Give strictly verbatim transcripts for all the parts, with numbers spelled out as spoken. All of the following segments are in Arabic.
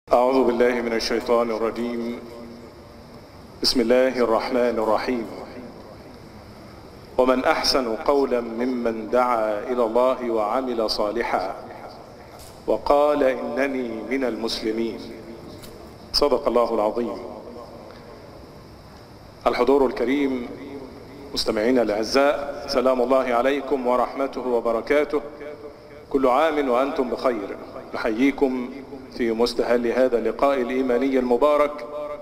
أعوذ بالله من الشيطان الرجيم. بسم الله الرحمن الرحيم. ومن أحسن قولا ممن دعا إلى الله وعمل صالحا وقال إنني من المسلمين. صدق الله العظيم. الحضور الكريم، مستمعينا الأعزاء، سلام الله عليكم ورحمته وبركاته. كل عام وأنتم بخير. نحييكم في مستهل هذا اللقاء الإيماني المبارك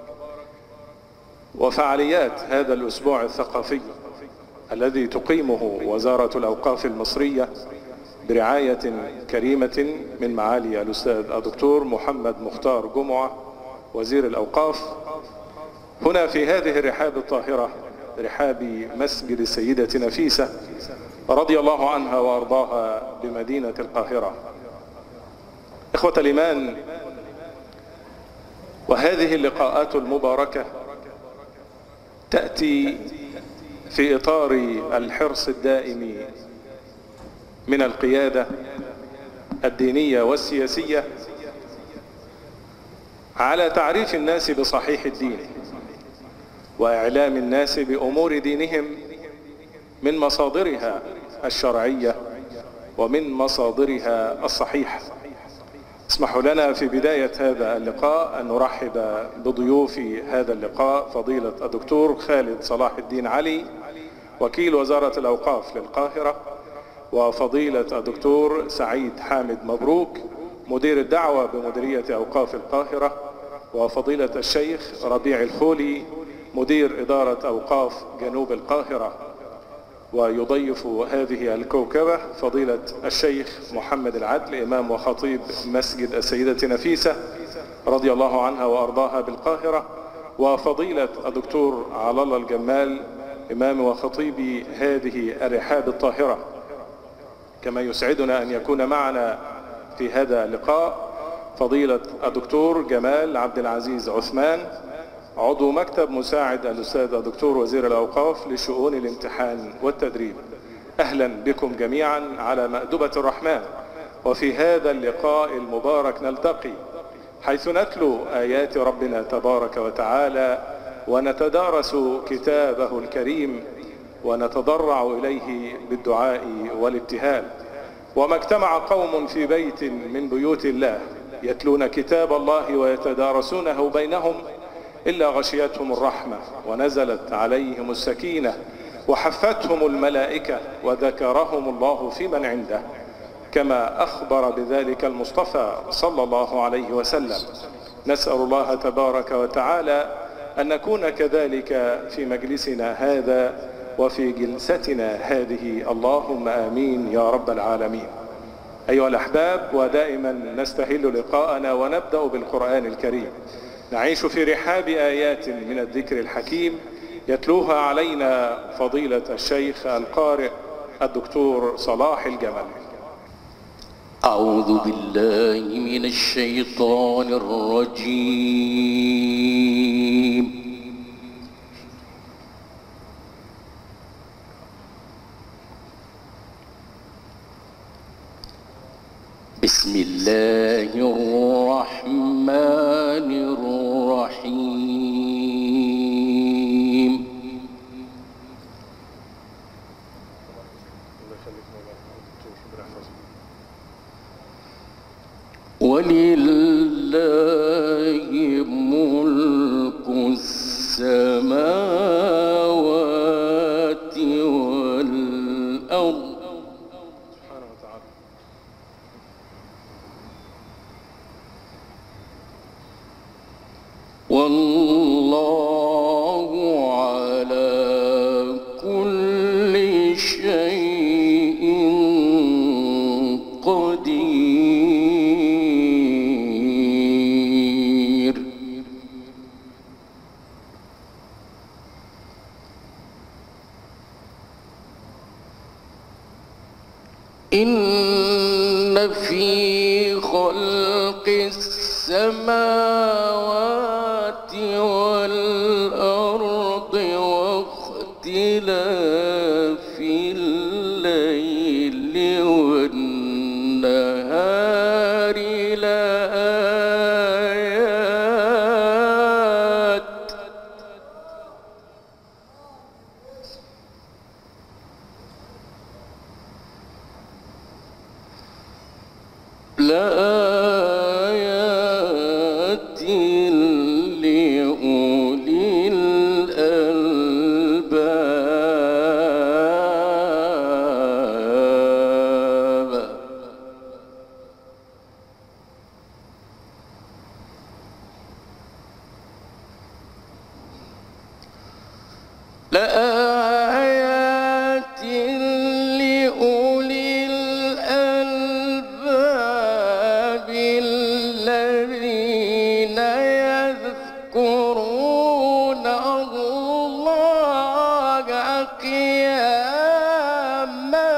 وفعاليات هذا الأسبوع الثقافي الذي تقيمه وزارة الأوقاف المصرية برعاية كريمة من معالي الأستاذ الدكتور محمد مختار جمعة وزير الأوقاف، هنا في هذه الرحاب الطاهرة، رحاب مسجد السيدة نفيسة رضي الله عنها وأرضاها بمدينة القاهرة. إخوة الإيمان، وهذه اللقاءات المباركة تأتي في إطار الحرص الدائم من القيادة الدينية والسياسية على تعريف الناس بصحيح الدين وإعلام الناس بأمور دينهم من مصادرها الشرعية ومن مصادرها الصحيحة. اسمحوا لنا في بداية هذا اللقاء أن نرحب بضيوف هذا اللقاء فضيلة الدكتور خالد صلاح الدين علي وكيل وزارة الأوقاف للقاهرة، وفضيلة الدكتور سعيد حامد مبروك مدير الدعوة بمديرية أوقاف القاهرة، وفضيلة الشيخ ربيع الخولي مدير إدارة أوقاف جنوب القاهرة. ويضيف هذه الكوكبة فضيلة الشيخ محمد العدل إمام وخطيب مسجد السيدة نفيسة رضي الله عنها وأرضاها بالقاهرة، وفضيلة الدكتور على الله الجمال إمام وخطيب هذه الرحاب الطاهرة. كما يسعدنا أن يكون معنا في هذا اللقاء فضيلة الدكتور جمال عبد العزيز عثمان عضو مكتب مساعد الأستاذ الدكتور وزير الأوقاف لشؤون الامتحان والتدريب. أهلا بكم جميعا على مأدبة الرحمن. وفي هذا اللقاء المبارك نلتقي حيث نتلو آيات ربنا تبارك وتعالى ونتدارس كتابه الكريم ونتضرع إليه بالدعاء والابتهال. وما اجتمع قوم في بيت من بيوت الله يتلون كتاب الله ويتدارسونه بينهم إلا غشيتهم الرحمة ونزلت عليهم السكينة وحفتهم الملائكة وذكرهم الله في من عنده، كما أخبر بذلك المصطفى صلى الله عليه وسلم. نسأل الله تبارك وتعالى أن نكون كذلك في مجلسنا هذا وفي جلستنا هذه، اللهم آمين يا رب العالمين. أيها الأحباب، ودائما نستهل لقاءنا ونبدأ بالقرآن الكريم. نعيش في رحاب آيات من الذكر الحكيم يتلوها علينا فضيلة الشيخ القارئ الدكتور صلاح الجمل. أعوذ بالله من الشيطان الرجيم. بسم الله الرحمن الرحيم. ولله ملك السماوات والأرض والله على كل شيء قدير. إن في خلق السماوات والأرض واختلاف الليل والنهار لآيات لآيات لأولي الألباب الذين يذكرون الله قياما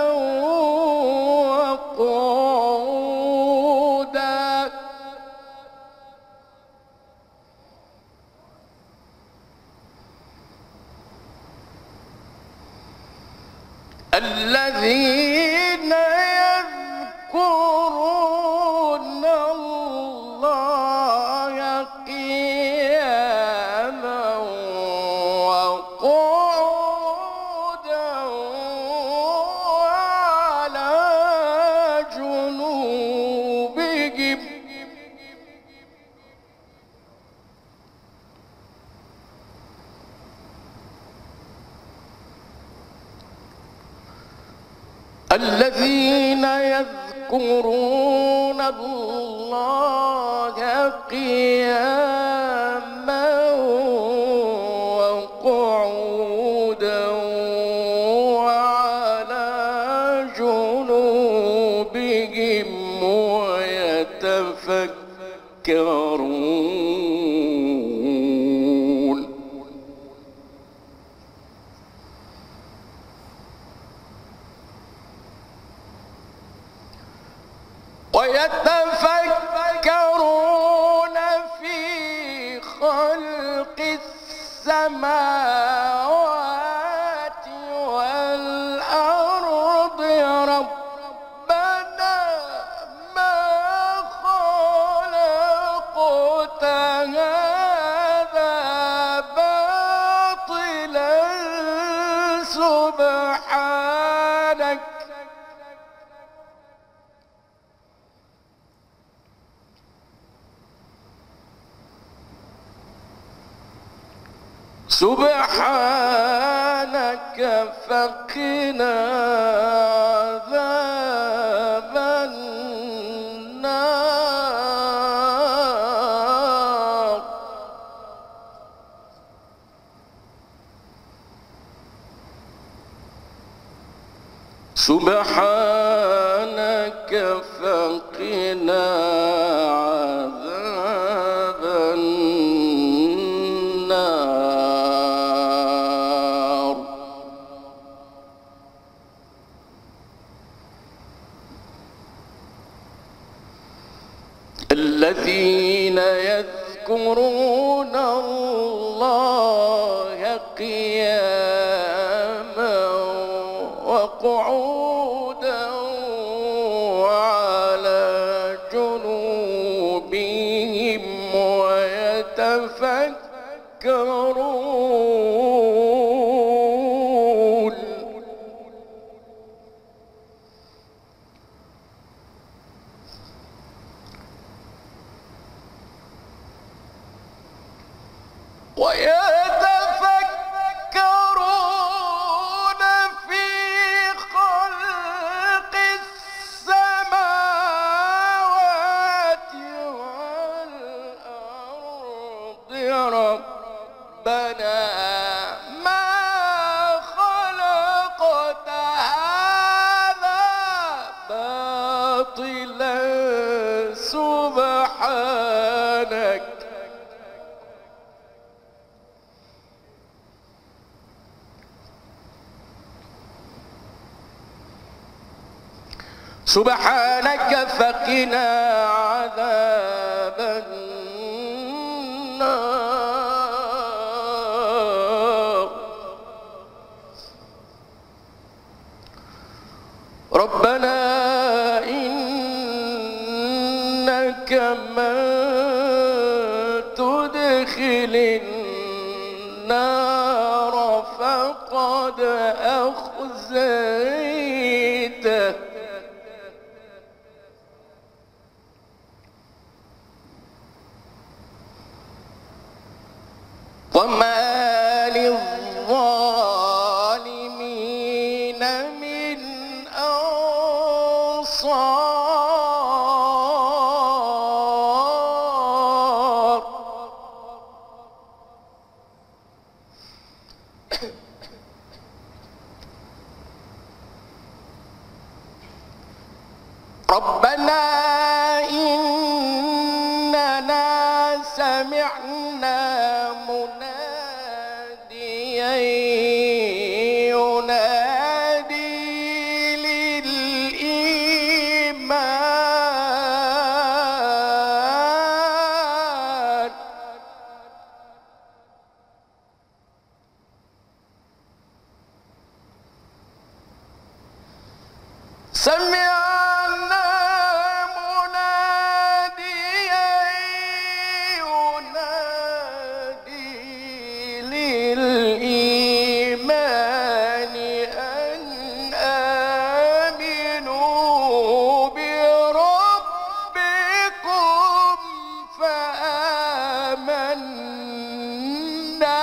وقعودا الذين يذكرون الله قياما وقعودا وعلى جنوبهم الذين يذكرون الله قياما وقعودا وعلى جنوبهم ويتفكرون ويتفكرون في خلق السماوات والأرض ربنا ما خلقت هذا باطلا سبحانك سبحانك فقنا عذاب النار سبحانك فقنا عذاب النار الذين يذكرون الله قياما وقعودا وعلى جنوبهم ويتفكرون ويتفكرون في خلق السماوات والأرض ربنا ما خلقت هذا باطلا سبحانك سبحانك فقنا عذاب النار ربنا إنك من تدخل النار فقد أخزيته وما للظالمين من أنصار سمعنا مناديا ينادي للإيمان سمعنا مناديا ينادي للإيمان أن آمنوا بربكم فآمنا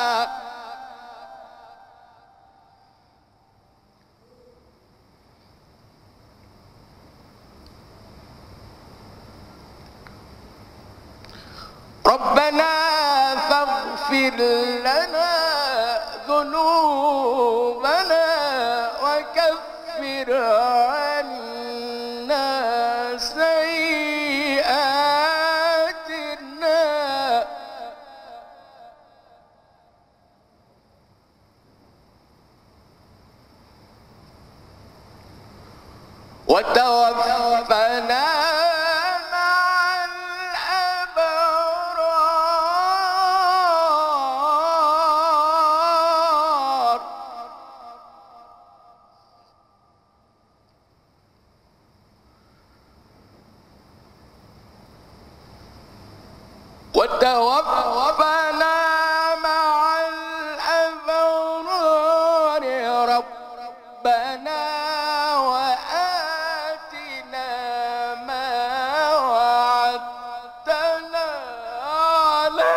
ربنا فاغفر لنا ذنوبنا وكفر عنا سيئاتنا وتوفنا وتوفنا مع الأبرار ربنا وآتنا ما وعدتنا على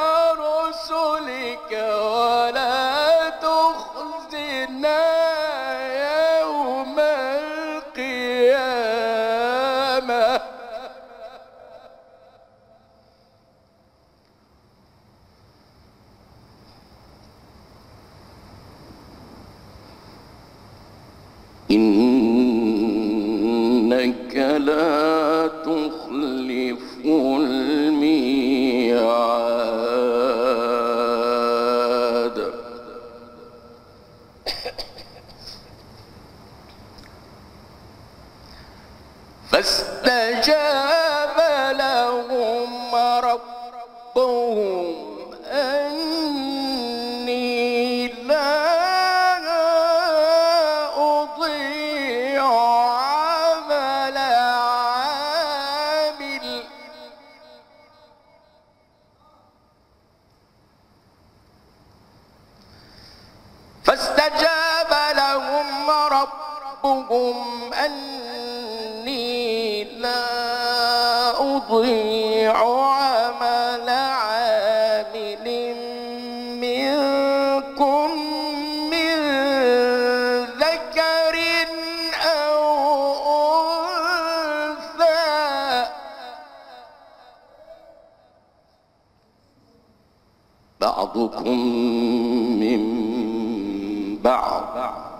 رسلك ولا تخزنا يوم القيامة إنك لا تخلف الميعاد فاستجاب لهم ربهم أني لا أضيع عمل عامل فاستجاب لهم ربهم أني لا أضيع عمل عامل منكم من ذكر أو أنثى بعضكم من بعض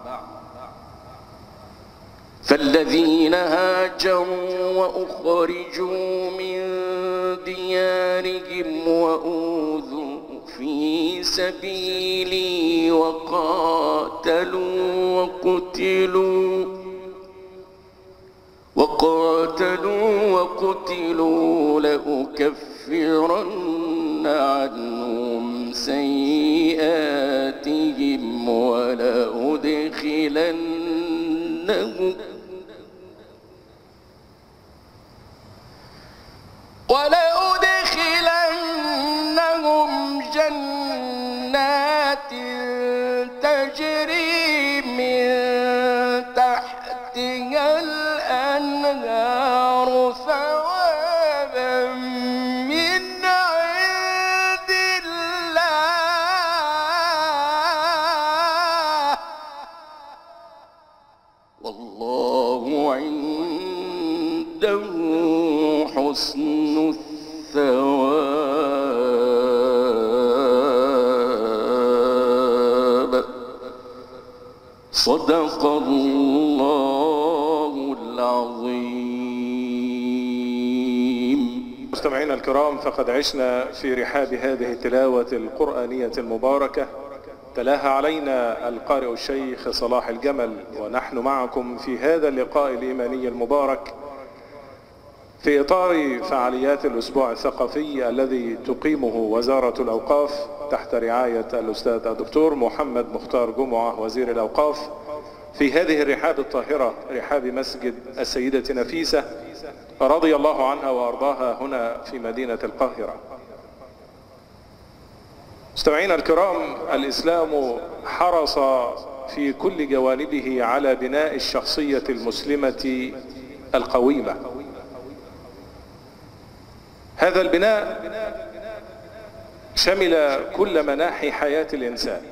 فالذين هاجروا وأخرجوا من ديارهم وأوذوا في سبيلي وقاتلوا وقتلوا وقاتلوا وقتلوا لأكفرن عنهم سيئاتهم ولأدخلنهم ولأدخلنهم جنات تجري من تحتها الأنهار ثوابا من عند الله والله عنده حسن الثواب صدق الله العظيم. مستمعينا الكرام، فقد عشنا في رحاب هذه التلاوة القرآنية المباركة، تلاها علينا القارئ الشيخ صلاح الجمل، ونحن معكم في هذا اللقاء الإيماني المبارك في إطار فعاليات الأسبوع الثقافي الذي تقيمه وزارة الأوقاف تحت رعاية الأستاذ الدكتور محمد مختار جمعة وزير الأوقاف في هذه الرحاب الطاهرة، رحاب مسجد السيدة نفيسة رضي الله عنها وأرضاها هنا في مدينة القاهرة. مستمعينا الكرام، الإسلام حرص في كل جوانبه على بناء الشخصية المسلمة القويمة. هذا البناء شمل كل مناحي حياة الإنسان: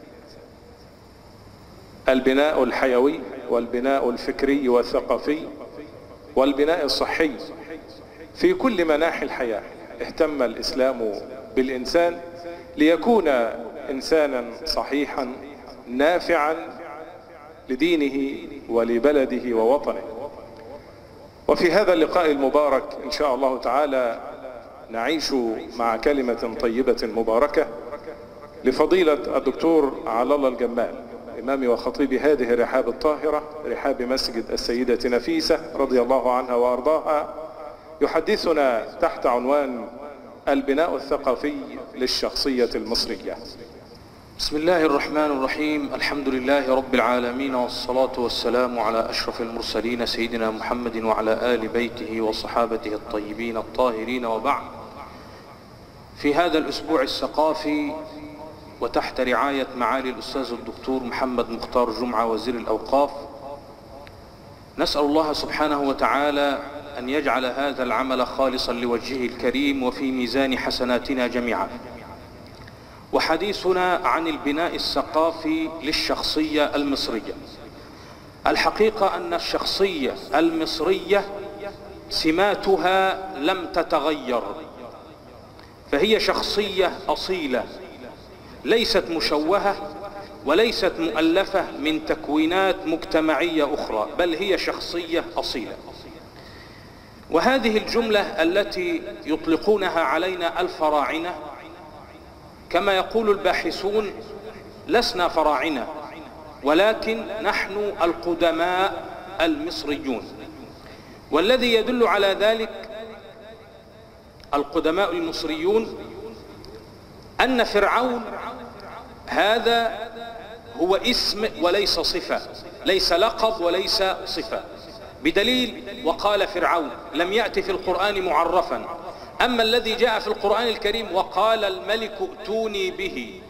البناء الحيوي والبناء الفكري والثقافي والبناء الصحي. في كل مناحي الحياة اهتم الإسلام بالإنسان ليكون إنسانا صحيحا نافعا لدينه ولبلده ووطنه. وفي هذا اللقاء المبارك إن شاء الله تعالى نعيش مع كلمة طيبة مباركة لفضيلة الدكتور على الله الجمال، إمام وخطيب هذه الرحاب الطاهرة، رحاب مسجد السيدة نفيسة رضي الله عنها وأرضاها، يحدثنا تحت عنوان البناء الثقافي للشخصية المصرية. بسم الله الرحمن الرحيم. الحمد لله رب العالمين، والصلاة والسلام على أشرف المرسلين سيدنا محمد وعلى آل بيته وصحابته الطيبين الطاهرين، وبعد. في هذا الأسبوع الثقافي وتحت رعاية معالي الأستاذ الدكتور محمد مختار جمعة وزير الأوقاف، نسأل الله سبحانه وتعالى أن يجعل هذا العمل خالصا لوجهه الكريم وفي ميزان حسناتنا جميعا. وحديثنا عن البناء الثقافي للشخصية المصرية. الحقيقة أن الشخصية المصرية سماتها لم تتغير، فهي شخصية أصيلة ليست مشوهة وليست مؤلفة من تكوينات مجتمعية أخرى، بل هي شخصية أصيلة. وهذه الجملة التي يطلقونها علينا الفراعنة، كما يقول الباحثون لسنا فراعنة، ولكن نحن القدماء المصريون. والذي يدل على ذلك القدماء المصريون أن فرعون هذا هو اسم وليس صفة، ليس لقب وليس صفة، بدليل وقال فرعون لم يأتي في القرآن معرفا. أما الذي جاء في القرآن الكريم وقال الملك ائتوني به،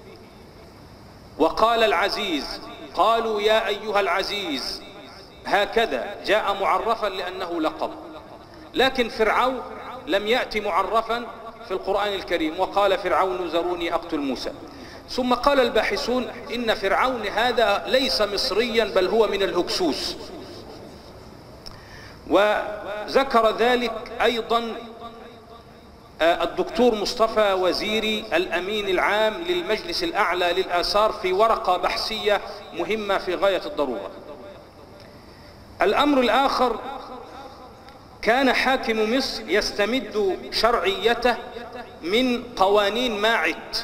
وقال العزيز قالوا يا أيها العزيز، هكذا جاء معرفا لأنه لقب. لكن فرعون لم يأتي معرفا في القرآن الكريم، وقال فرعون ذروني أقتل موسى. ثم قال الباحثون إن فرعون هذا ليس مصريا بل هو من الهكسوس. وذكر ذلك أيضا الدكتور مصطفى وزيري الأمين العام للمجلس الأعلى للآثار في ورقة بحثية مهمة في غاية الضرورة. الأمر الآخر، كان حاكم مصر يستمد شرعيته من قوانين ماعت،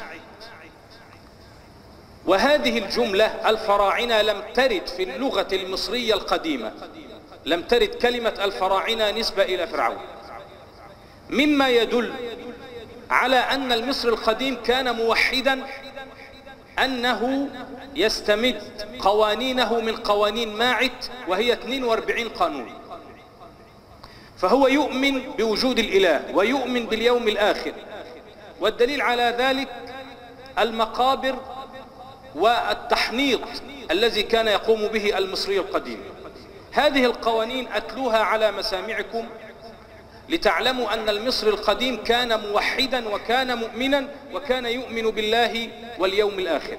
وهذه الجملة الفراعنة لم ترد في اللغة المصرية القديمة، لم ترد كلمة الفراعنة نسبة إلى فرعون، مما يدل على أن المصري القديم كان موحدا، أنه يستمد قوانينه من قوانين ماعت وهي اثنين وأربعين قانون. فهو يؤمن بوجود الإله ويؤمن باليوم الآخر، والدليل على ذلك المقابر والتحنيط الذي كان يقوم به المصري القديم. هذه القوانين أتلوها على مسامعكم لتعلموا أن المصري القديم كان موحدا وكان مؤمنا وكان يؤمن بالله واليوم الآخر.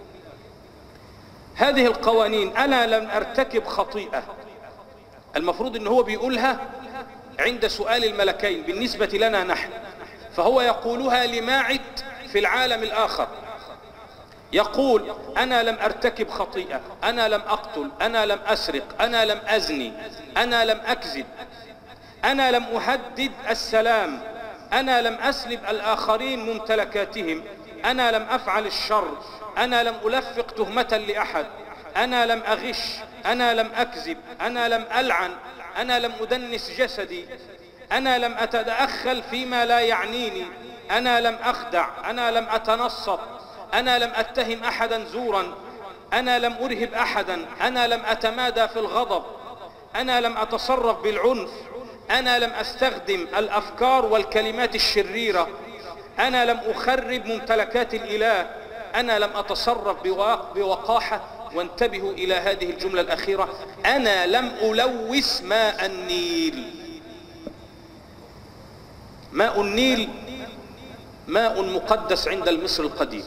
هذه القوانين أنا لم أرتكب خطيئة، المفروض أنه هو بيقولها عند سؤال الملكين بالنسبة لنا نحن، فهو يقولها لماعت في العالم الآخر، يقول أنا لم أرتكب خطيئة، أنا لم أقتل، أنا لم أسرق، أنا لم أزني، أنا لم أكذب، أنا لم أهدد السلام، أنا لم أسلب الآخرين ممتلكاتهم، أنا لم أفعل الشر، أنا لم ألفق تهمة لأحد، أنا لم أغش، أنا لم أكذب، أنا لم ألعن، أنا لم أدنس جسدي، أنا لم أتدخل فيما لا يعنيني، أنا لم أخدع، أنا لم أتنصت، أنا لم أتهم أحدا زورا، أنا لم أرهب أحدا، أنا لم أتمادى في الغضب، أنا لم أتصرف بالعنف، أنا لم أستخدم الأفكار والكلمات الشريرة، أنا لم أخرب ممتلكات الإله، أنا لم أتصرف بوقاحة. وانتبهوا إلى هذه الجملة الأخيرة: أنا لم ألوث ماء النيل. ماء النيل ماء مقدس عند المصري القديم،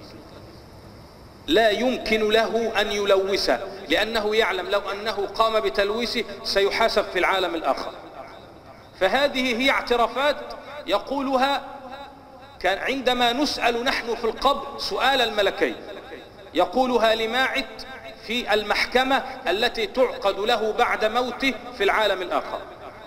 لا يمكن له أن يلوثه، لأنه يعلم لو أنه قام بتلويثه سيحاسب في العالم الآخر. فهذه هي اعترافات يقولها كان عندما نسأل نحن في القبر سؤال الملكين، يقولها لماعت في المحكمة التي تعقد له بعد موته في العالم الآخر.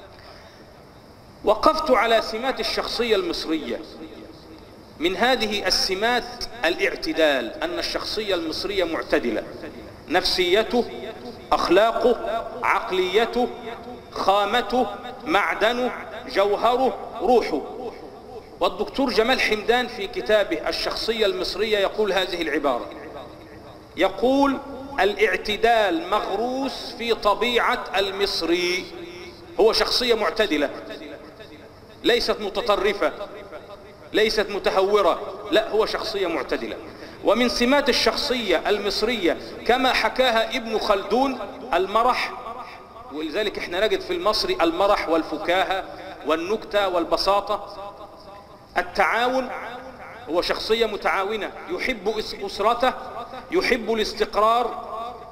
وقفت على سمات الشخصية المصرية. من هذه السمات الاعتدال، أن الشخصية المصرية معتدلة، نفسيته، أخلاقه، عقليته، خامته، معدنه، جوهره، روحه. والدكتور جمال حمدان في كتابه الشخصية المصرية يقول هذه العبارة، يقول: الاعتدال مغروس في طبيعة المصري. هو شخصية معتدلة، ليست متطرفة، ليست متهورة، لا، هو شخصية معتدلة. ومن سمات الشخصية المصرية كما حكاها ابن خلدون المرح، ولذلك احنا نجد في المصري المرح والفكاهة والنكتة والبساطة. التعاون، هو شخصية متعاونة، يحب أسرته، يحب الاستقرار.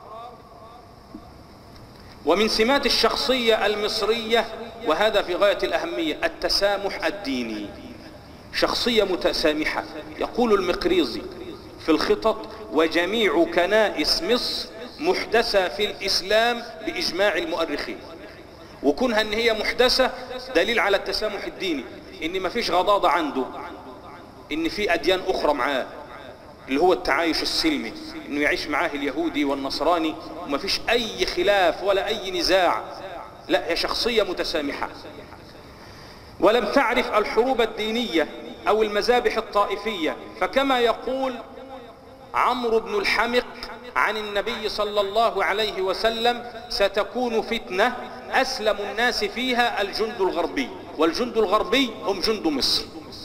ومن سمات الشخصية المصرية، وهذا في غاية الأهمية، التسامح الديني، شخصية متسامحة. يقول المقريزي في الخطط: وجميع كنائس مصر محدثة في الإسلام بإجماع المؤرخين. وكونها ان هي محدثة دليل على التسامح الديني، ان ما فيش غضاضة عنده، ان في أديان أخرى معاه، اللي هو التعايش السلمي، انه يعيش معاه اليهودي والنصراني وما فيش أي خلاف ولا أي نزاع. لا، هي شخصية متسامحة. ولم تعرف الحروب الدينية أو المذابح الطائفية، فكما يقول عمرو بن الحمق عن النبي صلى الله عليه وسلم: ستكون فتنة أسلم الناس فيها الجند الغربي، والجند الغربي هم جند مصر.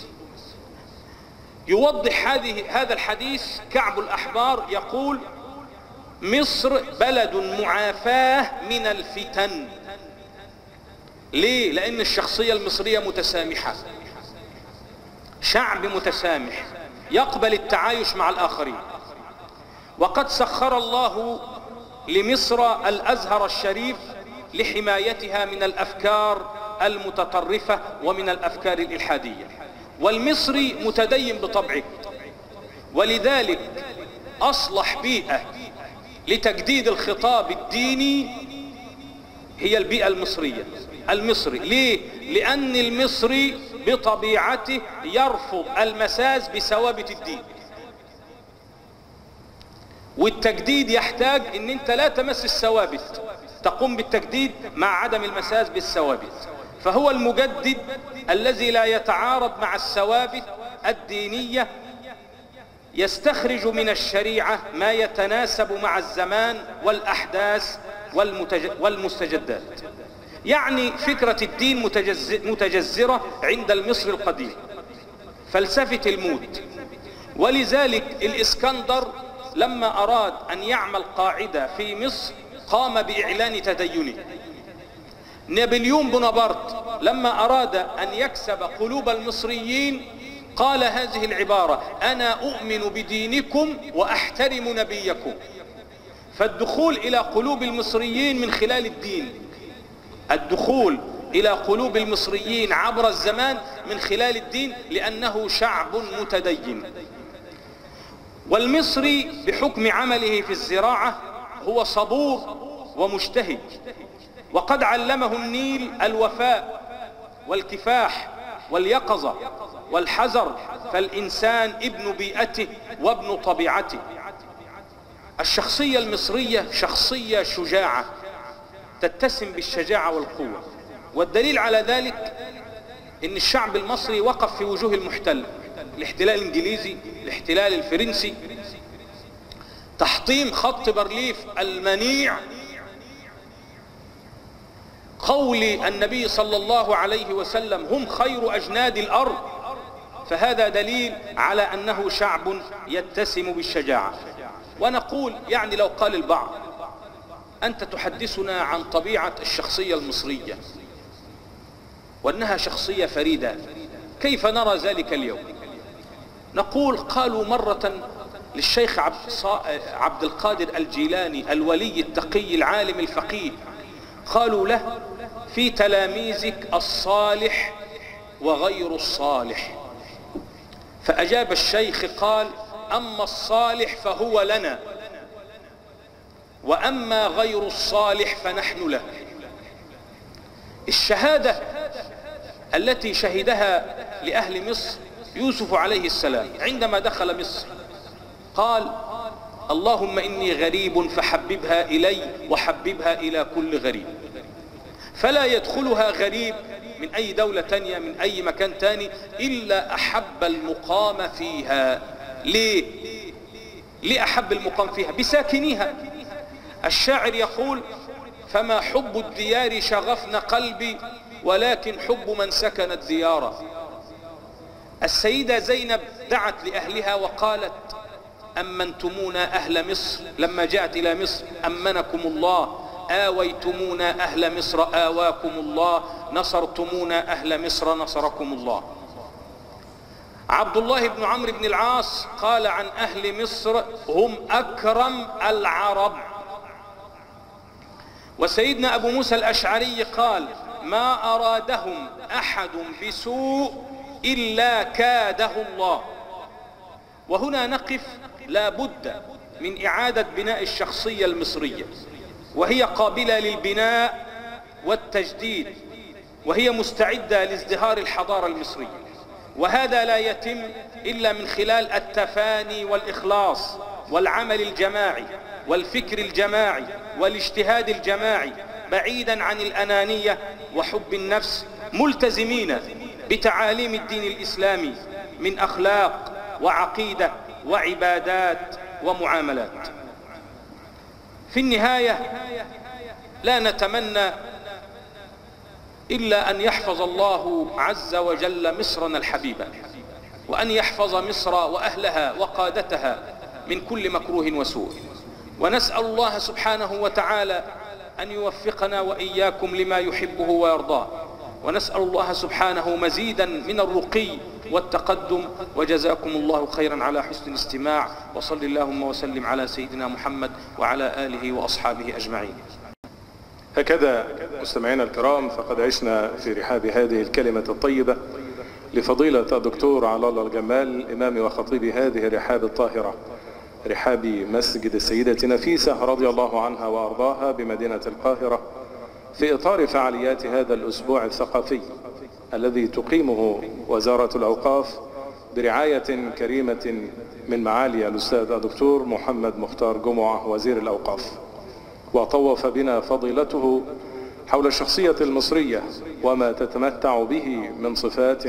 يوضح هذه هذا الحديث كعب الأحبار، يقول: مصر بلد معافاة من الفتن. ليه؟ لأن الشخصية المصرية متسامحة، شعب متسامح يقبل التعايش مع الآخرين. وقد سخر الله لمصر الأزهر الشريف لحمايتها من الأفكار المتطرفة ومن الأفكار الإلحادية. والمصري متدين بطبعه، ولذلك أصلح بيئة لتجديد الخطاب الديني هي البيئة المصرية. المصري ليه؟ لأن المصري بطبيعته يرفض المساس بثوابت الدين، والتجديد يحتاج ان انت لا تمس الثوابت، تقوم بالتجديد مع عدم المساس بالثوابت. فهو المجدد الذي لا يتعارض مع الثوابت الدينية، يستخرج من الشريعة ما يتناسب مع الزمان والأحداث والمستجدات. يعني فكرة الدين متجذرة عند المصري القديم، فلسفة الموت. ولذلك الإسكندر لما أراد أن يعمل قاعدة في مصر قام بإعلان تدينه. نابليون بونابرت لما أراد أن يكسب قلوب المصريين قال هذه العبارة: أنا أؤمن بدينكم وأحترم نبيكم. فالدخول إلى قلوب المصريين من خلال الدين، الدخول إلى قلوب المصريين عبر الزمان من خلال الدين، لأنه شعب متدين. والمصري بحكم عمله في الزراعة هو صبور ومجتهد، وقد علمه النيل الوفاء والكفاح واليقظة والحذر، فالإنسان ابن بيئته وابن طبيعته. الشخصية المصرية شخصية شجاعة تتسم بالشجاعة والقوة، والدليل على ذلك ان الشعب المصري وقف في وجوه المحتل، الاحتلال الانجليزي، الاحتلال الفرنسي، تحطيم خط بارليف المنيع، قول النبي صلى الله عليه وسلم هم خير أجناد الأرض، فهذا دليل على أنه شعب يتسم بالشجاعة. ونقول يعني لو قال البعض أنت تحدثنا عن طبيعة الشخصية المصرية وأنها شخصية فريدة، كيف نرى ذلك اليوم؟ نقول قالوا مرة للشيخ عبد القادر الجيلاني الولي التقي العالم الفقيه، قالوا له في تلاميذك الصالح وغير الصالح، فأجاب الشيخ قال أما الصالح فهو لنا، وأما غير الصالح فنحن له. الشهادة التي شهدها لأهل مصر يوسف عليه السلام عندما دخل مصر قال اللهم إني غريب فحببها إلي وحببها إلى كل غريب، فلا يدخلها غريب من أي دولة تانية من أي مكان تاني إلا أحب المقام فيها. ليه؟ ليه أحب المقام فيها؟ بساكنيها. الشاعر يقول فما حب الديار شغفن قلبي ولكن حب من سكن الديار. السيدة زينب دعت لأهلها وقالت أمنتمونا أهل مصر، لما جاءت إلى مصر أمنكم الله، آويتمونا أهل مصر آواكم الله، نصرتمونا أهل مصر نصركم الله. عبد الله بن عمرو بن العاص قال عن أهل مصر هم أكرم العرب. وسيدنا أبو موسى الأشعري قال ما أرادهم أحد بسوء إلا كاده الله. وهنا نقف، لا بد من إعادة بناء الشخصية المصرية، وهي قابلة للبناء والتجديد، وهي مستعدة لازدهار الحضارة المصرية، وهذا لا يتم إلا من خلال التفاني والإخلاص والعمل الجماعي والفكر الجماعي والاجتهاد الجماعي، بعيدا عن الأنانية وحب النفس، ملتزمين بتعاليم الدين الإسلامي من أخلاق وعقيدة وعبادات ومعاملات. في النهاية لا نتمنى إلا أن يحفظ الله عز وجل مصرنا الحبيبة، وأن يحفظ مصر وأهلها وقادتها من كل مكروه وسوء، ونسأل الله سبحانه وتعالى أن يوفقنا وإياكم لما يحبه ويرضاه، ونسأل الله سبحانه مزيدا من الرقي والتقدم. وجزاكم الله خيرا على حسن الاستماع، وصل اللهم وسلم على سيدنا محمد وعلى آله وأصحابه أجمعين. هكذا مستمعينا الكرام فقد عشنا في رحاب هذه الكلمة الطيبة لفضيلة الدكتور على الله الجمال إمام وخطيب هذه الرحاب الطاهرة، رحاب مسجد السيدة نفيسة رضي الله عنها وأرضاها بمدينة القاهرة، في إطار فعاليات هذا الأسبوع الثقافي الذي تقيمه وزارة الأوقاف برعاية كريمة من معالي الأستاذ الدكتور محمد مختار جمعة وزير الأوقاف. وطوف بنا فضيلته حول الشخصية المصرية وما تتمتع به من صفات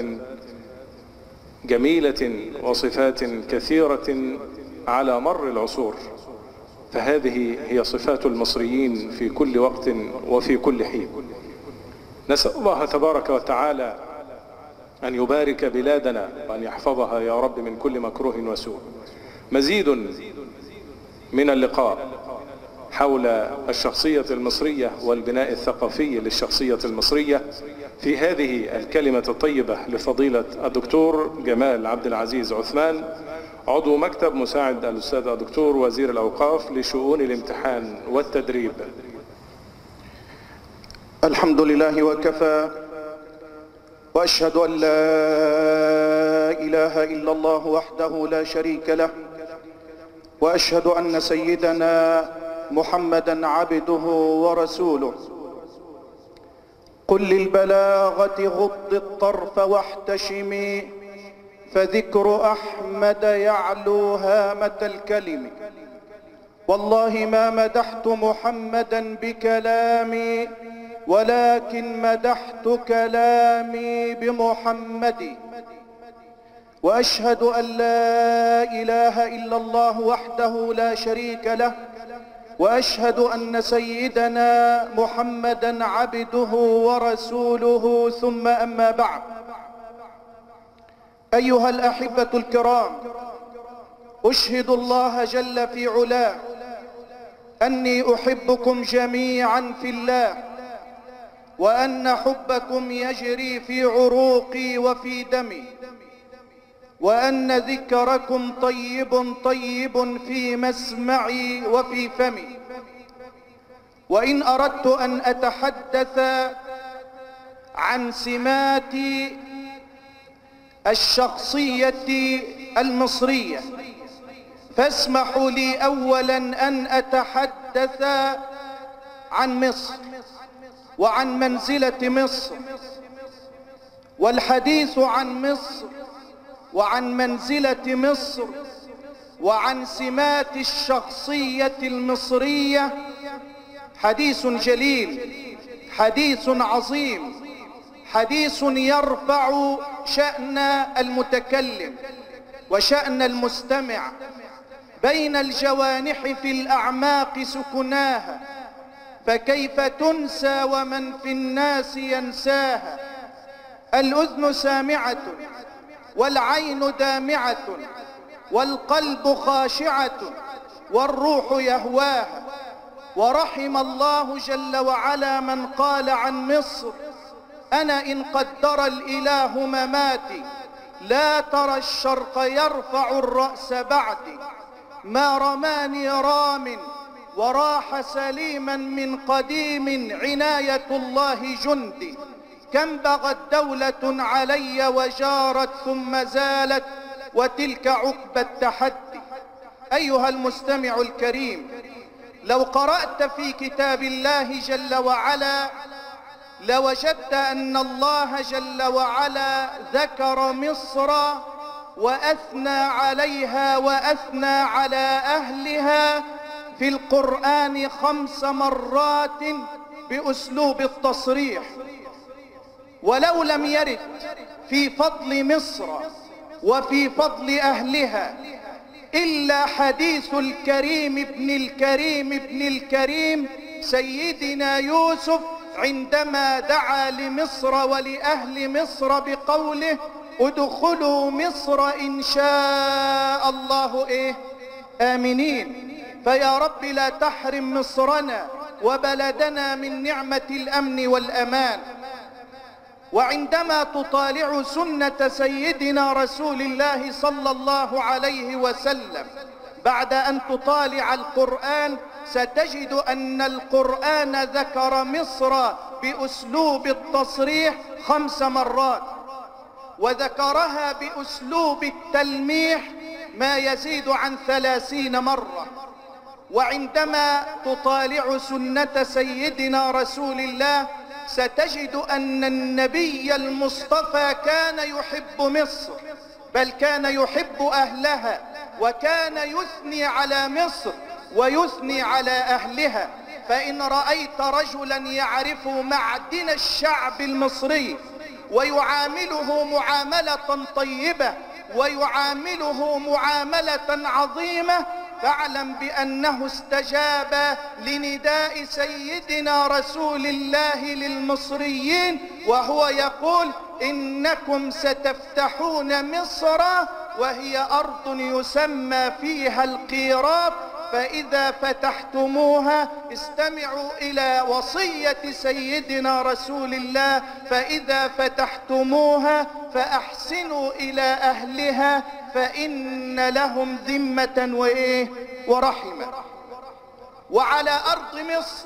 جميلة وصفات كثيرة على مر العصور، فهذه هي صفات المصريين في كل وقت وفي كل حين. نسأل الله تبارك وتعالى أن يبارك بلادنا وأن يحفظها يا رب من كل مكروه وسوء. مزيد من اللقاء حول الشخصية المصرية والبناء الثقافي للشخصية المصرية في هذه الكلمة الطيبة لفضيلة الدكتور جمال عبد العزيز عثمان، عضو مكتب مساعد الأستاذ الدكتور وزير الأوقاف لشؤون الامتحان والتدريب. الحمد لله وكفى، وأشهد أن لا إله إلا الله وحده لا شريك له، وأشهد أن سيدنا محمدا عبده ورسوله. قل للبلاغة غض الطرف واحتشمي، فذكر أحمد يعلو هامة الكلم. والله ما مدحت محمدا بكلامي، ولكن مدحت كلامي بمحمد. وأشهد أن لا إله إلا الله وحده لا شريك له، وأشهد أن سيدنا محمدا عبده ورسوله، ثم أما بعد. أيها الأحبة الكرام، أشهد الله جل في علاه أني أحبكم جميعا في الله، وأن حبكم يجري في عروقي وفي دمي، وأن ذكركم طيب طيب في مسمعي وفي فمي. وإن أردت أن أتحدث عن سمات الشخصية المصرية، فاسمحوا لي أولا أن أتحدث عن مصر وعن منزلة مصر. والحديث عن مصر وعن منزلة مصر وعن سمات الشخصية المصرية حديث جليل، حديث عظيم، حديث يرفع شأن المتكلم وشأن المستمع. بين الجوانح في الأعماق سكناها، فكيف تنسى ومن في الناس ينساها. الأذن سامعة والعين دامعة والقلب خاشعة والروح يهواها. ورحم الله جل وعلا من قال عن مصر: أنا إن قدر الإله مماتي لا ترى الشرق يرفع الرأس بعدي. ما رماني رام وراح سليما من قديم، عناية الله جندي. كم بغت دولة علي وجارت ثم زالت، وتلك عقبى التحدي. أيها المستمع الكريم، لو قرأت في كتاب الله جل وعلا لوجدت أن الله جل وعلا ذكر مصر وأثنى عليها وأثنى على أهلها في القرآن خمس مرات بأسلوب التصريح. ولو لم يرد في فضل مصر وفي فضل أهلها إلا حديث الكريم ابن الكريم ابن الكريم سيدنا يوسف، عندما دعا لمصر ولأهل مصر بقوله: ادخلوا مصر إن شاء الله إيه آمنين. فيا رب لا تحرم مصرنا وبلدنا من نعمة الأمن والأمان. وعندما تطالع سنة سيدنا رسول الله صلى الله عليه وسلم بعد أن تطالع القرآن، ستجد أن القرآن ذكر مصر بأسلوب التصريح خمس مرات، وذكرها بأسلوب التلميح ما يزيد عن ثلاثين مرة. وعندما تطالع سنة سيدنا رسول الله ستجد أن النبي المصطفى كان يحب مصر، بل كان يحب أهلها، وكان يثني على مصر ويثني على أهلها. فإن رأيت رجلا يعرف معدن الشعب المصري ويعامله معاملة طيبة ويعامله معاملة عظيمة، فاعلم بأنه استجاب لنداء سيدنا رسول الله للمصريين، وهو يقول: إنكم ستفتحون مصر وهي أرض يسمى فيها القيراط، فإذا فتحتموها استمعوا إلى وصية سيدنا رسول الله، فإذا فتحتموها فأحسنوا إلى أهلها فإن لهم ذمة وإيه ورحمة. وعلى أرض مصر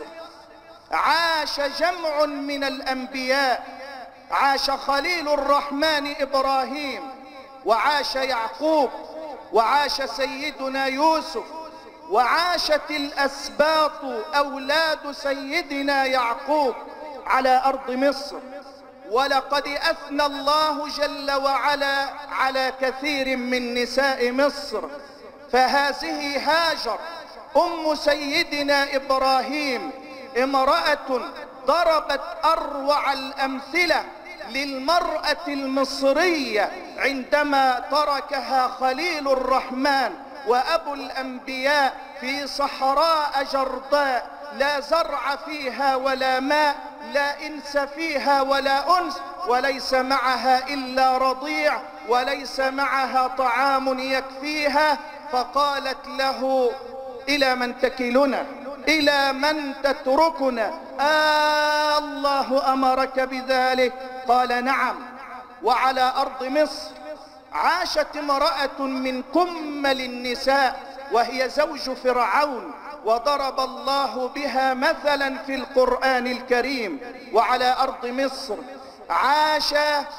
عاش جمع من الأنبياء، عاش خليل الرحمن إبراهيم، وعاش يعقوب، وعاش سيدنا يوسف، وعاشت الأسباط أولاد سيدنا يعقوب، على أرض مصر. ولقد أثنى الله جل وعلا على كثير من نساء مصر، فهذه هاجر أم سيدنا إبراهيم امرأة ضربت أروع الأمثلة للمرأة المصرية عندما تركها خليل الرحمن وأبو الأنبياء في صحراء جرداء لا زرع فيها ولا ماء، لا إنس فيها ولا أنس، وليس معها إلا رضيع، وليس معها طعام يكفيها. فقالت له: إلى من تكلنا؟ إلى من تتركنا؟ آه الله أمرك بذلك؟ قال: نعم. وعلى أرض مصر عاشت امرأة من كمل النساء وهي زوج فرعون، وضرب الله بها مثلا في القرآن الكريم. وعلى أرض مصر عاش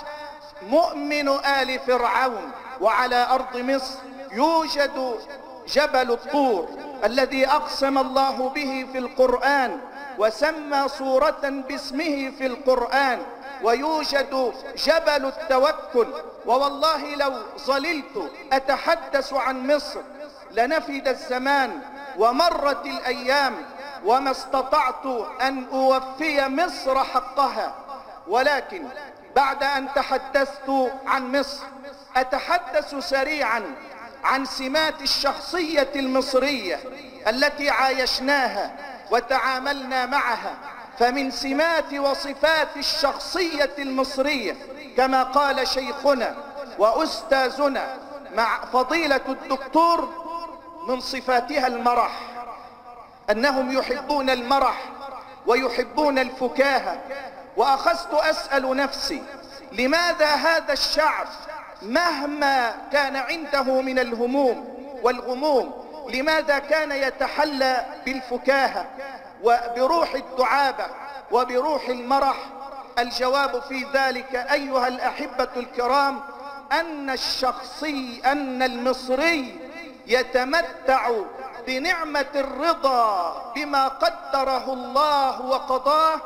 مؤمن آل فرعون. وعلى أرض مصر يوجد جبل الطور الذي أقسم الله به في القرآن وسمى سورة باسمه في القرآن. ويوجد جبل التوكل. ووالله لو ظللت أتحدث عن مصر لنفد الزمان ومرت الأيام وما استطعت أن أوفي مصر حقها. ولكن بعد أن تحدثت عن مصر أتحدث سريعا عن سمات الشخصية المصرية التي عايشناها وتعاملنا معها. فمن سمات وصفات الشخصية المصرية كما قال شيخنا وأستاذنا مع فضيلة الدكتور من صفاتها المرح، أنهم يحبون المرح ويحبون الفكاهة. وأخذت أسأل نفسي: لماذا هذا الشعب مهما كان عنده من الهموم والغموم لماذا كان يتحلى بالفكاهة وبروح الدعابة وبروح المرح؟ الجواب في ذلك أيها الأحبة الكرام أن الشخصي أن المصري يتمتع بنعمة الرضا بما قدره الله وقضاه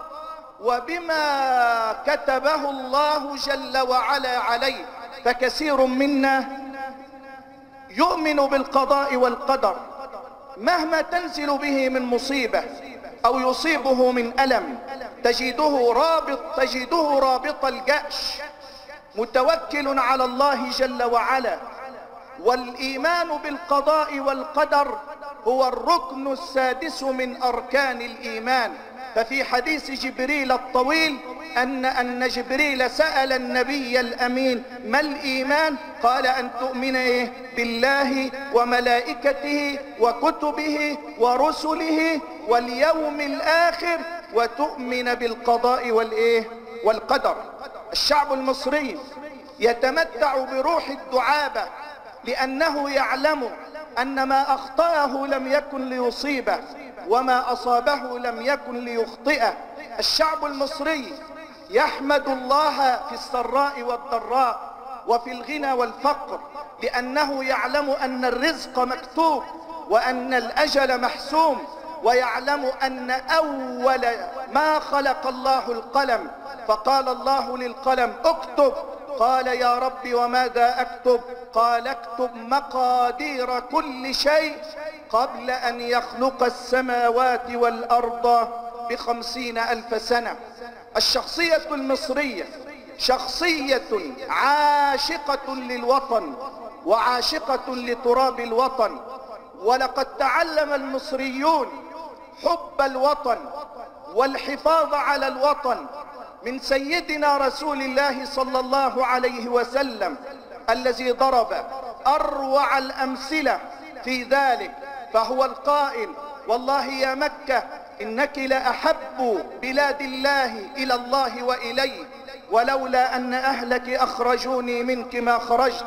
وبما كتبه الله جل وعلا عليه. فكثير منا يؤمن بالقضاء والقدر مهما تنزل به من مصيبة أو يصيبه من ألم تجده رابط تجده رابط الجأش متوكل على الله جل وعلا. والإيمان بالقضاء والقدر هو الركن السادس من أركان الإيمان. ففي حديث جبريل الطويل أن أن جبريل سأل النبي الأمين: ما الإيمان؟ قال: أن تؤمن إيه؟ بالله وملائكته وكتبه ورسله واليوم الآخر وتؤمن بالقضاء والإيه؟ والقدر. الشعب المصري يتمتع بروح الدعابة لأنه يعلم أن ما أخطأه لم يكن ليصيبه وما أصابه لم يكن ليخطئه. الشعب المصري يحمد الله في السراء والضراء وفي الغنى والفقر لأنه يعلم أن الرزق مكتوب وأن الأجل محسوم، ويعلم أن أول ما خلق الله القلم، فقال الله للقلم: اكتب. قال: يا رب وماذا أكتب؟ قال: اكتب مقادير كل شيء قبل أن يخلق السماوات والأرض بخمسين ألف سنة. الشخصية المصرية شخصية عاشقة للوطن وعاشقة لتراب الوطن. ولقد تعلم المصريون حب الوطن والحفاظ على الوطن من سيدنا رسول الله صلى الله عليه وسلم الذي ضرب أروع الأمثلة في ذلك. فهو القائل: والله يا مكة إنك لأحب بلاد الله إلى الله وإليه، ولولا أن أهلك أخرجوني منك ما خرجت.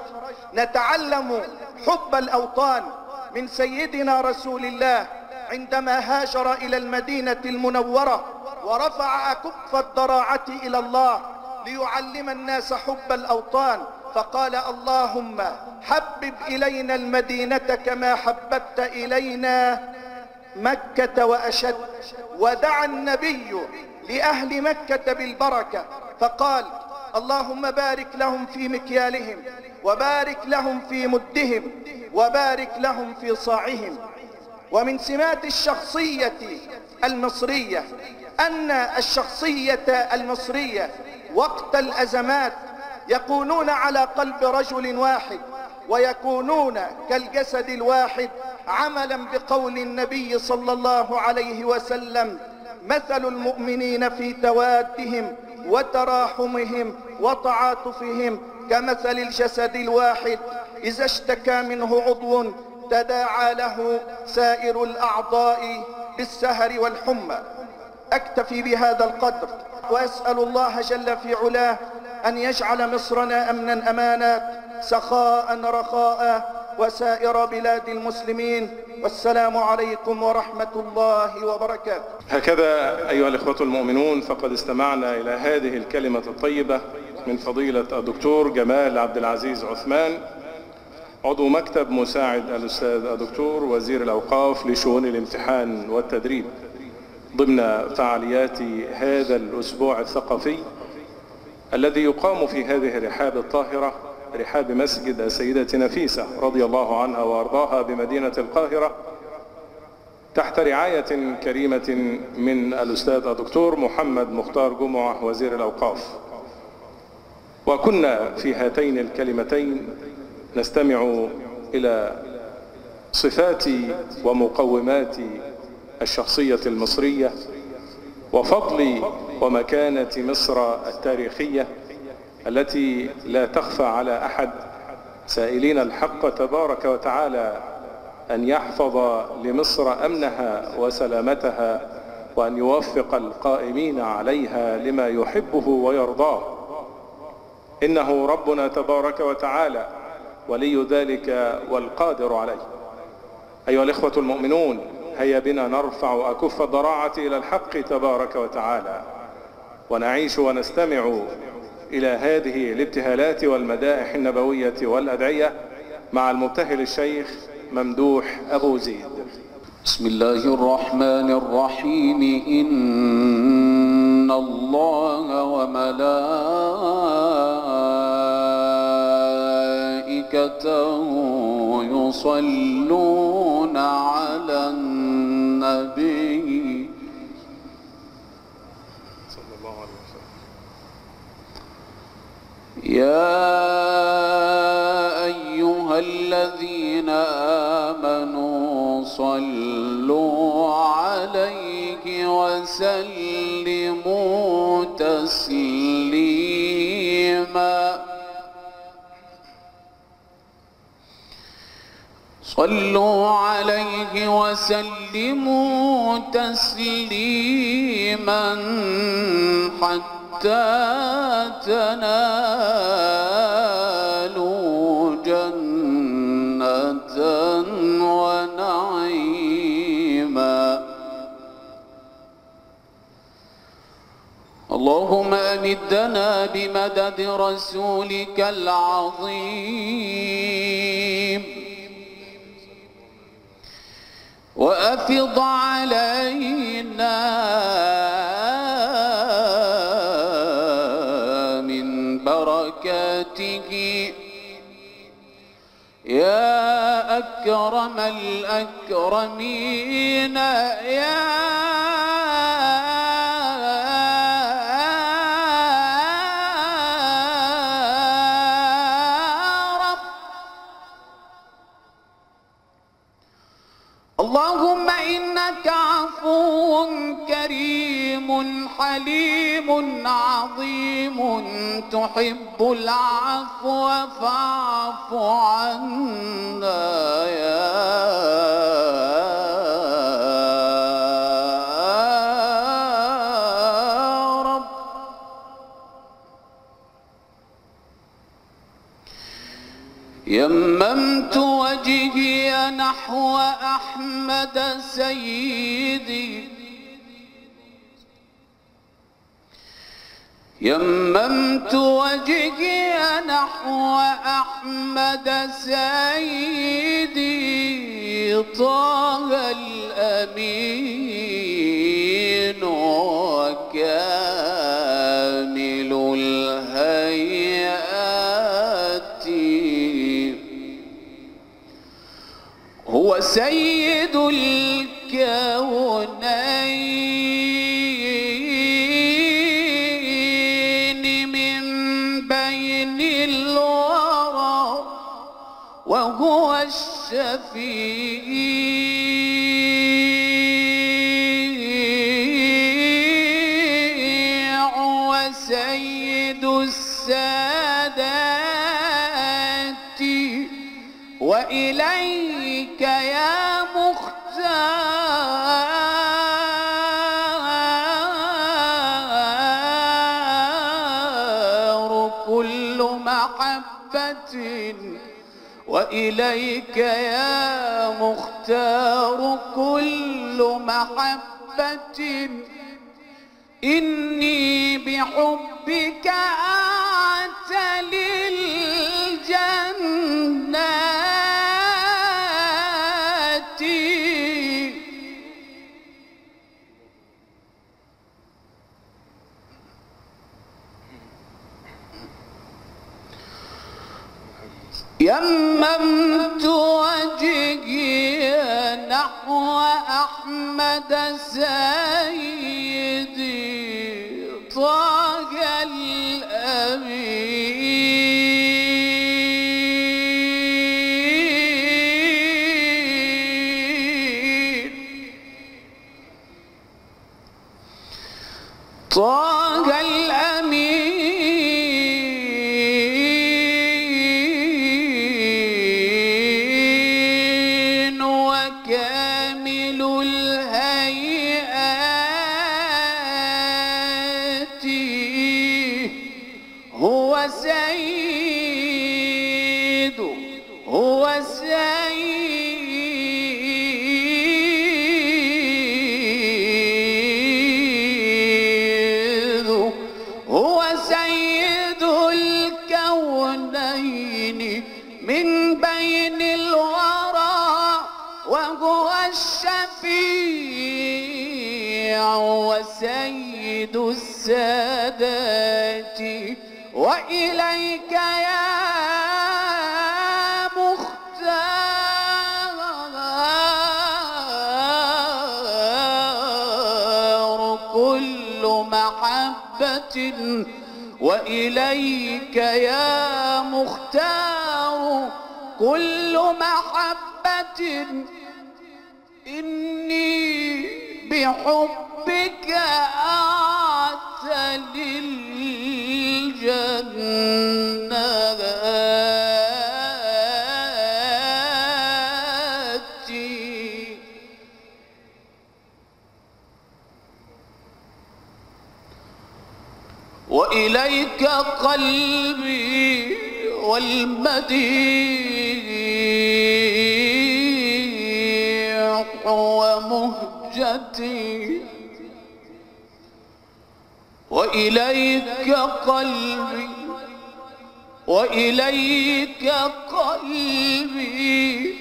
نتعلم حب الأوطان من سيدنا رسول الله عندما هاجر إلى المدينة المنورة ورفع أكف الضراعة إلى الله ليعلم الناس حب الأوطان، فقال: اللهم حبب إلينا المدينة كما حببت إلينا مكة وأشد. ودعا النبي لأهل مكة بالبركة، فقال: اللهم بارك لهم في مكيالهم، وبارك لهم في مدهم، وبارك لهم في صاعهم. ومن سمات الشخصية المصرية أن الشخصية المصرية وقت الأزمات يكونون على قلب رجل واحد، ويكونون كالجسد الواحد، عملا بقول النبي صلى الله عليه وسلم: مثل المؤمنين في توادهم وتراحمهم وتعاطفهم كمثل الجسد الواحد إذا اشتكى منه عضو تداعى له سائر الأعضاء بالسهر والحمى. أكتفي بهذا القدر، وأسأل الله جل في علاه أن يجعل مصرنا أمنا أمانا، سخاء رخاء، وسائر بلاد المسلمين. والسلام عليكم ورحمة الله وبركاته. هكذا أيها الإخوة المؤمنون، فقد استمعنا إلى هذه الكلمة الطيبة من فضيلة الدكتور جمال عبد العزيز عثمان، عضو مكتب مساعد الأستاذ الدكتور وزير الأوقاف لشؤون الامتحان والتدريب، ضمن فعاليات هذا الأسبوع الثقافي الذي يقام في هذه الرحاب الطاهرة، رحاب مسجد السيدة نفيسة رضي الله عنها وأرضاها بمدينة القاهرة، تحت رعاية كريمة من الأستاذ الدكتور محمد مختار جمعة وزير الأوقاف. وكنا في هاتين الكلمتين نستمع إلى صفات ومقومات الشخصية المصرية، وفضل ومكانة مصر التاريخية التي لا تخفى على أحد، سائلين الحق تبارك وتعالى أن يحفظ لمصر أمنها وسلامتها، وأن يوفق القائمين عليها لما يحبه ويرضاه، إنه ربنا تبارك وتعالى ولي ذلك والقادر عليه. أيها الإخوة المؤمنون، هيا بنا نرفع أكف الضراعة إلى الحق تبارك وتعالى، ونعيش ونستمع إلى هذه الابتهالات والمدائح النبوية والأدعية مع المبتهل الشيخ ممدوح أبو زيد. بسم الله الرحمن الرحيم. إن الله وملائكته يصلون على النبي صلى الله عليه وسلم. يا أيها الذين آمنوا صلوا عليه وسلموا تسليما. صلوا عليه وسلموا تسليما حتى تنالوا جنة ونعيما. اللهم أمدنا بمدد رسولك العظيم، وأفض علينا من بركاته يا أكرم الأكرمين يا اللهم إنك عفو كريم حليم عظيم تحب العفو فاعف عنا يا رب. يممت وجهي نحو أحمد سيدي، يممت وجهي نحو أحمد سيدي طه الأمين وكان هو سيد الكونين من بين الورى وهو الشفيع وسيد السادات وإليك يا مختار كل محبة وإليك يا مختار كل محبة إني بحبك أعتلي الجنات يممت وجهي نحو أحمد سيدي طه الأمين طه الأمين وكامل الهيئات هو سيد هو سيد هو سيد الكونين من بين الورى وهو الشفيع وسيد السادات وإليك يا مختار كل محبة وإليك يا مختار كل محبة إني بحبك أعتلي الجنات وإليك قلبي والمديح ومهجتي وإليك قلبي وإليك قلبي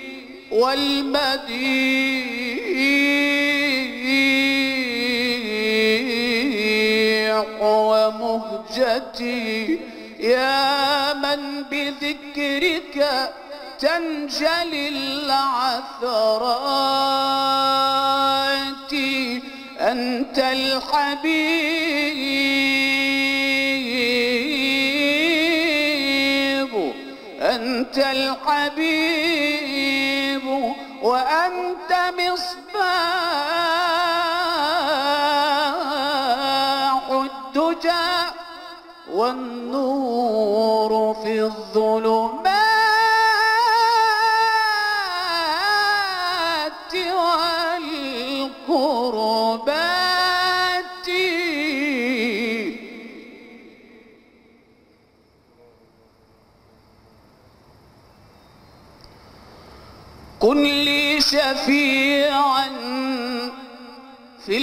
والمديح ومهجتي يا من بذكرك تنجلي العثرات أنت الحبيب أنت الحبيب وأنت مصباح الدجى والنور في الظلمات والقربات كن لي شفيعا في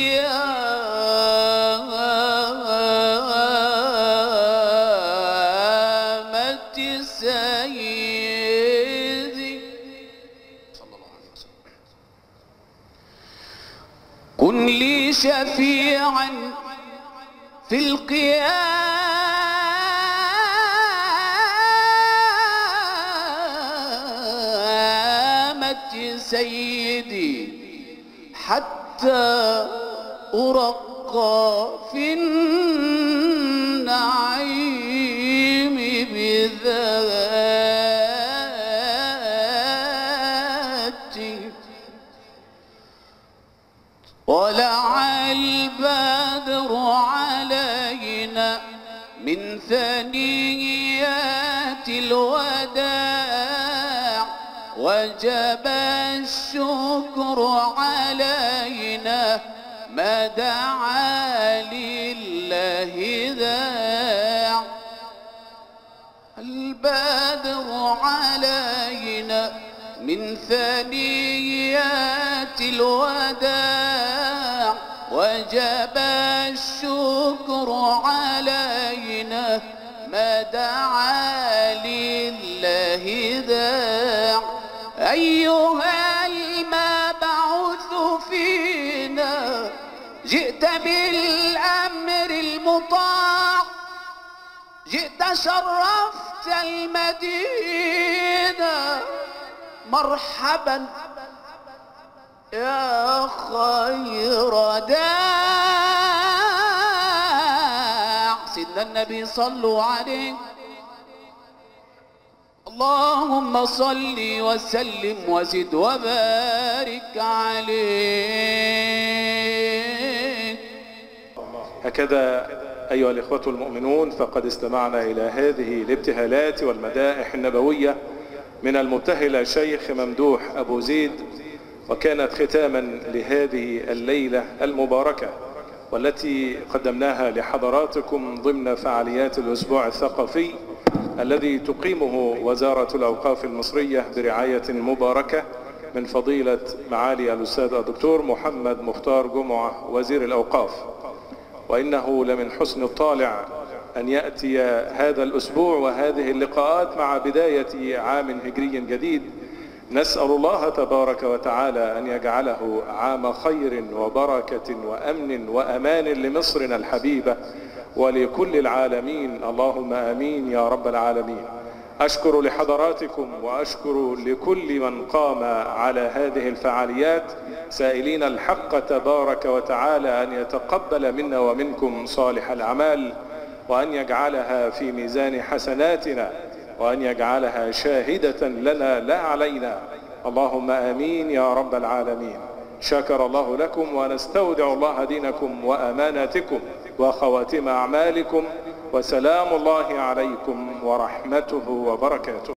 القيامة سيدي صلى الله عليه وسلم كن لي شفيعا في القيامة سيدي حتى أرقى في النعيم بذاتي. طلع البدر علينا من ثنيات الوداع وجب الشكر علينا ما دعا لله داع. البدر علينا من ثنيات الوداع وجب الشكر علينا ما دعا لله داع. أيها المبعوث فينا جئت بالأمر المطاع، جئت شرفت المدينة مرحبا يا خير داع. سيدنا النبي صلوا عليه. اللهم صل وسلم وزد وبارك عليه. هكذا أيها الإخوة المؤمنون فقد استمعنا إلى هذه الابتهالات والمدائح النبوية من المبتهل شيخ ممدوح أبو زيد، وكانت ختاما لهذه الليلة المباركة والتي قدمناها لحضراتكم ضمن فعاليات الأسبوع الثقافي الذي تقيمه وزارة الأوقاف المصرية برعاية مباركة من فضيلة معالي الأستاذ الدكتور محمد مختار جمعة وزير الأوقاف. وإنه لمن حسن الطالع أن يأتي هذا الأسبوع وهذه اللقاءات مع بداية عام هجري جديد. نسأل الله تبارك وتعالى أن يجعله عام خير وبركة وأمن وأمان لمصرنا الحبيبة ولكل العالمين، اللهم آمين يا رب العالمين. أشكر لحضراتكم وأشكر لكل من قام على هذه الفعاليات، سائلين الحق تبارك وتعالى أن يتقبل منا ومنكم صالح الأعمال وأن يجعلها في ميزان حسناتنا وأن يجعلها شاهدة لنا لا علينا، اللهم آمين يا رب العالمين. شكر الله لكم ونستودع الله دينكم وأماناتكم وخواتم أعمالكم، وسلام الله عليكم ورحمته وبركاته.